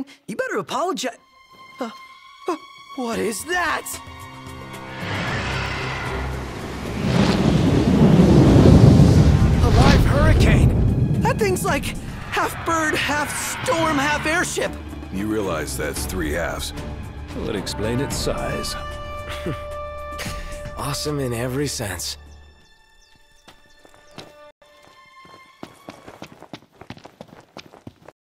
something, you better apologize. What is that? A live hurricane! That thing's like half bird, half storm, half airship. You realize that's 3 halves. Would explain its size. Awesome in every sense.